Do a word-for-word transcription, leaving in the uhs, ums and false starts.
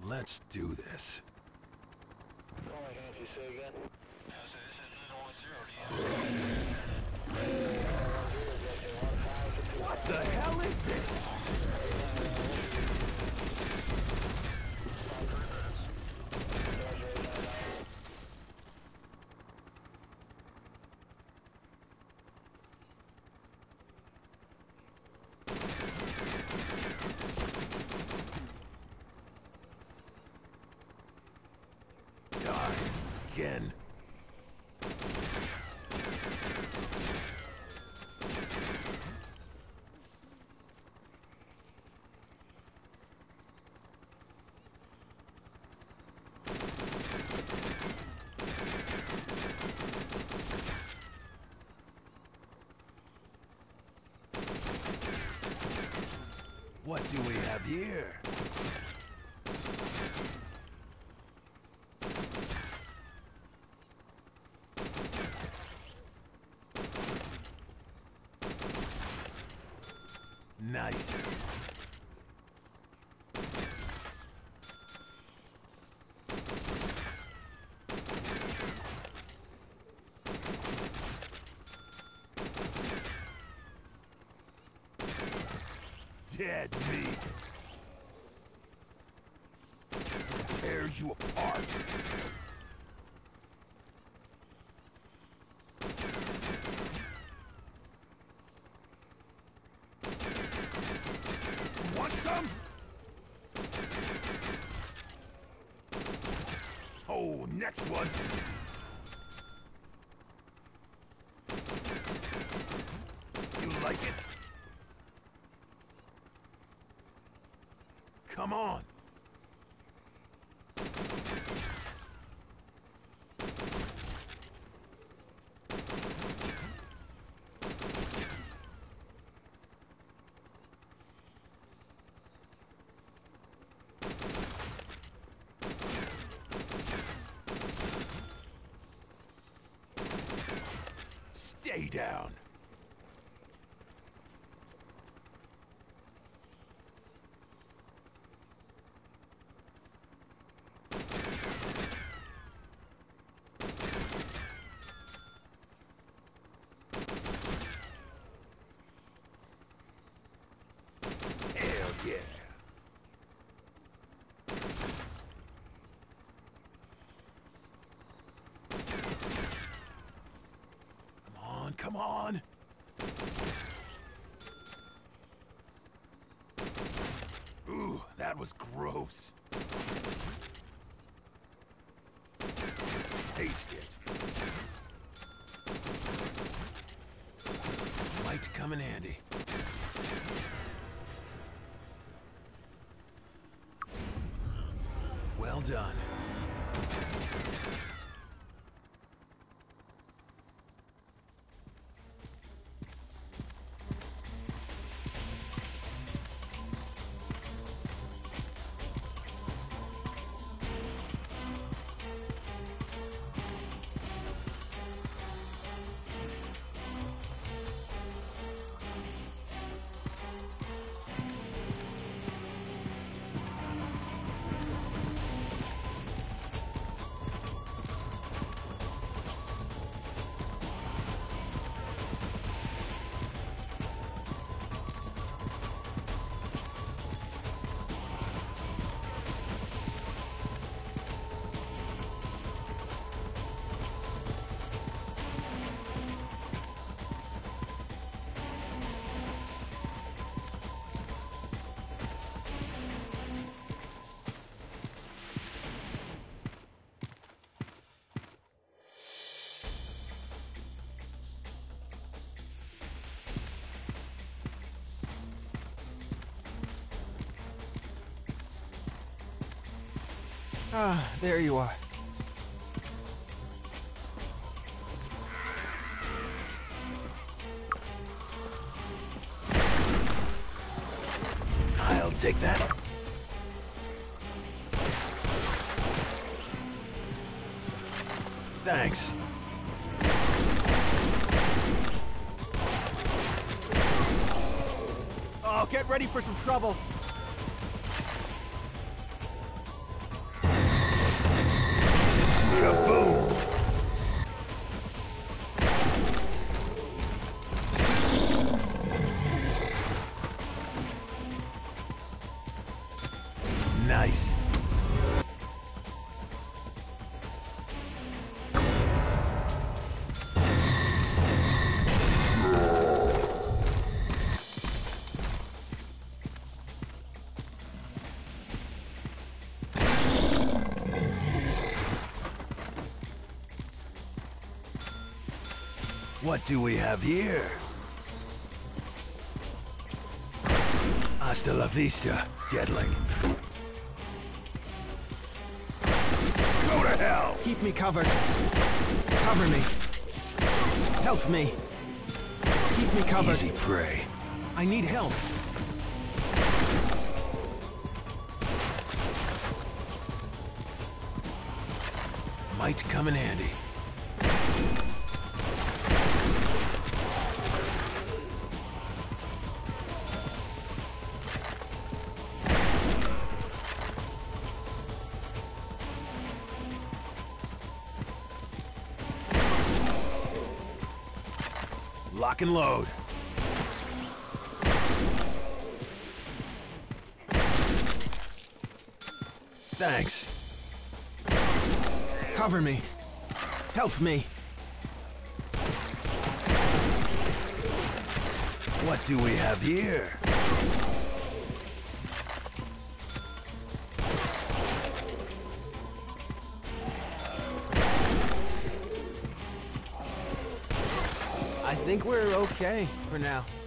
Let's do this. What the hell is this? Die again. What do we have here? Nice. Dead meat. Tears you apart. Want some? Oh, next one. You like it? Come on. Stay down. Hell yeah. Come on! Ooh, that was gross. Taste it. Might come in handy. Well done. Ah, there you are. I'll take that. Thanks. Oh, get ready for some trouble. Kaboom! Nice. What do we have here? Hasta la vista, Jetling. Go to hell! Keep me covered. Cover me. Help me. Keep me covered. Easy prey. I need help. Might come in handy. Lock and load. Thanks. Cover me. Help me. What do we have here? I think we're okay for now.